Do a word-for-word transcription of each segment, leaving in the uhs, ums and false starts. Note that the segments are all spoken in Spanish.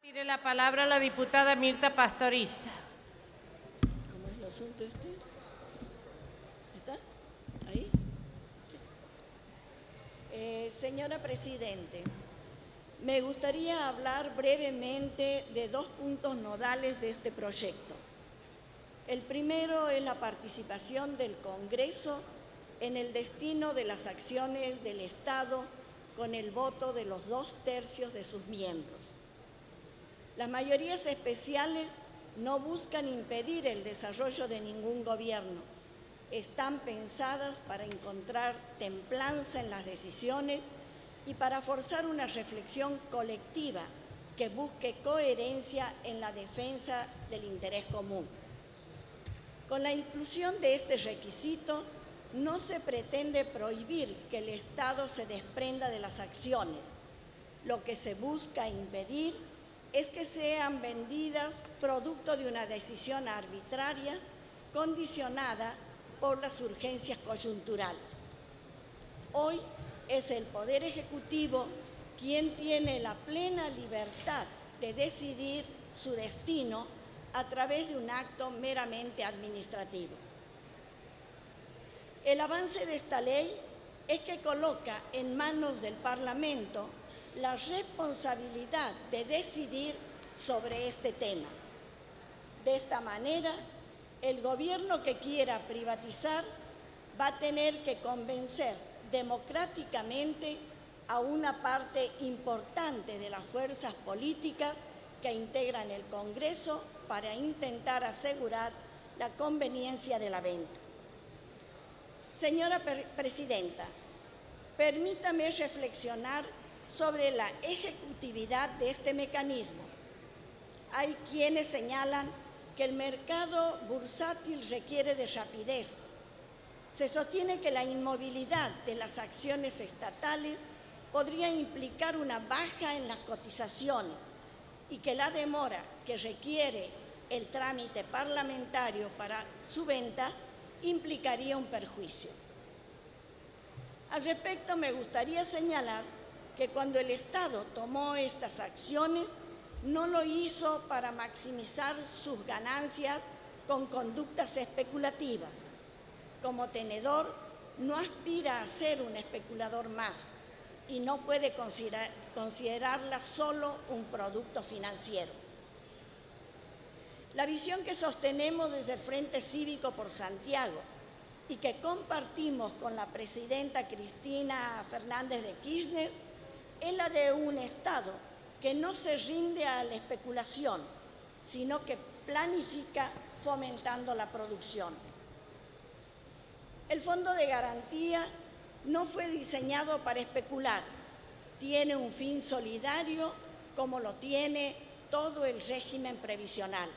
Tiene la palabra la diputada Mirta Pastoriza. ¿Cómo es el asunto este? ¿Está? ¿Ahí? Sí. Eh, señora Presidente, me gustaría hablar brevemente de dos puntos nodales de este proyecto. El primero es la participación del Congreso en el destino de las acciones del Estado con el voto de los dos tercios de sus miembros. Las mayorías especiales no buscan impedir el desarrollo de ningún gobierno. Están pensadas para encontrar templanza en las decisiones y para forzar una reflexión colectiva que busque coherencia en la defensa del interés común. Con la inclusión de este requisito, no se pretende prohibir que el Estado se desprenda de las acciones. Lo que se busca impedir es que sean vendidas producto de una decisión arbitraria condicionada por las urgencias coyunturales. Hoy es el Poder Ejecutivo quien tiene la plena libertad de decidir su destino a través de un acto meramente administrativo. El avance de esta ley es que coloca en manos del Parlamento la responsabilidad de decidir sobre este tema. De esta manera, el gobierno que quiera privatizar va a tener que convencer democráticamente a una parte importante de las fuerzas políticas que integran el Congreso para intentar asegurar la conveniencia de la venta. Señora Presidenta, permítame reflexionar sobre la ejecutividad de este mecanismo. Hay quienes señalan que el mercado bursátil requiere de rapidez. Se sostiene que la inmovilidad de las acciones estatales podría implicar una baja en las cotizaciones y que la demora que requiere el trámite parlamentario para su venta implicaría un perjuicio. Al respecto, me gustaría señalar que cuando el Estado tomó estas acciones, no lo hizo para maximizar sus ganancias con conductas especulativas. Como tenedor, no aspira a ser un especulador más y no puede considerar, considerarla solo un producto financiero. La visión que sostenemos desde el Frente Cívico por Santiago y que compartimos con la presidenta Cristina Fernández de Kirchner es la de un Estado que no se rinde a la especulación, sino que planifica fomentando la producción. El Fondo de Garantía no fue diseñado para especular, tiene un fin solidario como lo tiene todo el régimen previsional.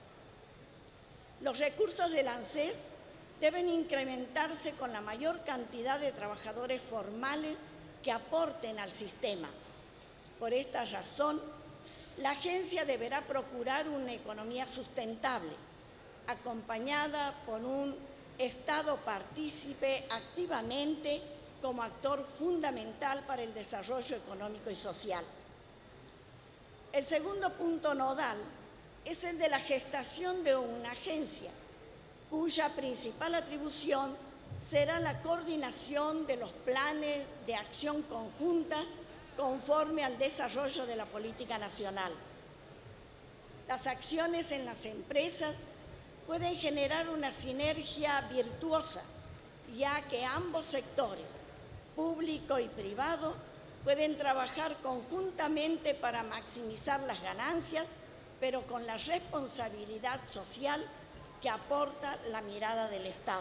Los recursos del ANSES deben incrementarse con la mayor cantidad de trabajadores formales que aporten al sistema. Por esta razón, la agencia deberá procurar una economía sustentable, acompañada por un Estado partícipe activamente como actor fundamental para el desarrollo económico y social. El segundo punto nodal es el de la gestación de una agencia, cuya principal atribución será la coordinación de los planes de acción conjunta conforme al desarrollo de la política nacional. Las acciones en las empresas pueden generar una sinergia virtuosa, ya que ambos sectores, público y privado, pueden trabajar conjuntamente para maximizar las ganancias, pero con la responsabilidad social que aporta la mirada del Estado.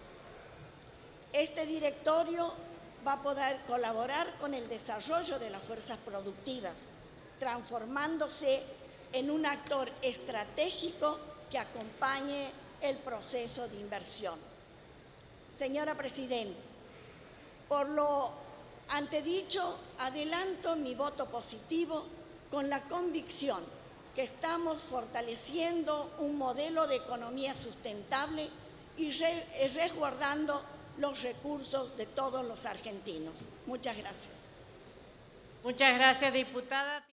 Este directorio va a poder colaborar con el desarrollo de las fuerzas productivas, transformándose en un actor estratégico que acompañe el proceso de inversión. Señora Presidenta, por lo antedicho, adelanto mi voto positivo con la convicción que estamos fortaleciendo un modelo de economía sustentable y re resguardando los recursos de todos los argentinos. Muchas gracias. Muchas gracias, diputada.